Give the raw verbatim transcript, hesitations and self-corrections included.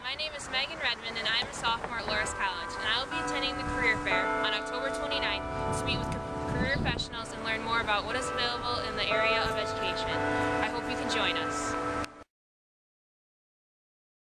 My name is Megan Redmond and I am a sophomore at Loras College, and I will be attending the Career Fair on October twenty-ninth to meet with career professionals and learn more about what is available